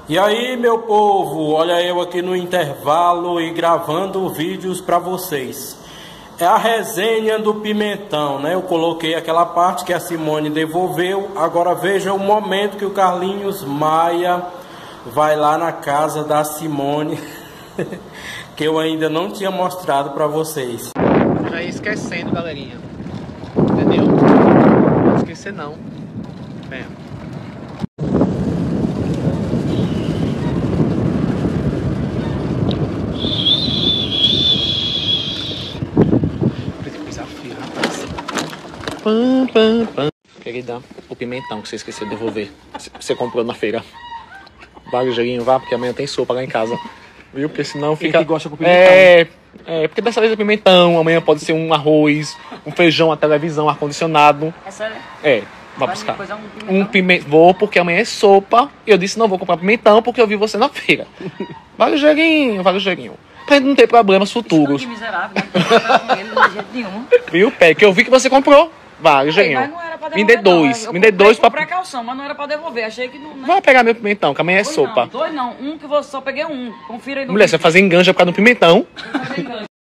E aí, meu povo, olha eu aqui no intervalo e gravando vídeos para vocês. É a resenha do pimentão, né? Eu coloquei aquela parte que a Simone devolveu. Agora veja o momento que o Carlinhos Maia vai lá na casa da Simone, que eu ainda não tinha mostrado para vocês. Já ia esquecendo, galerinha. Entendeu? Não esquecer não. Venha. Pam, pam, pam. Querida, o pimentão que você esqueceu de devolver. Você comprou na feira. Vai, joguinho, vá, porque amanhã tem sopa lá em casa. Viu? Porque senão fica... Ele que gosta com pimentão. Porque dessa vez é pimentão, amanhã pode ser um arroz, um feijão, a televisão, ar-condicionado. É sério? Vai buscar. Depois é Um pimentão. Vou, porque amanhã é sopa. E eu disse, não vou comprar pimentão, porque eu vi você na feira. Vale, joguinho, vale, joguinho. Pra gente não ter problemas futuros. Que miserável, né? Não tem com ele de jeito nenhum. Viu, Pé? Que eu vi que você comprou. Vale, joguinho. Mas não era pra Me dê devolver, dois. não. Me dê dois pra pra... precaução, mas não era pra devolver. Achei que não... Né? Vai pegar meu pimentão, que amanhã é Dois sopa. não, dois não. Um que você só peguei um. Confira aí no Mulher, você vai fazer enganja por causa do pimentão. vídeo.